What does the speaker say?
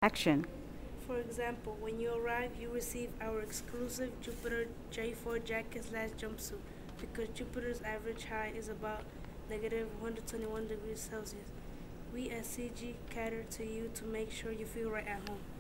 Action. For example, when you arrive, you receive our exclusive Jupiter J4 jacket/jumpsuit because Jupiter's average high is about negative 121 degrees Celsius. We at CG cater to you to make sure you feel right at home.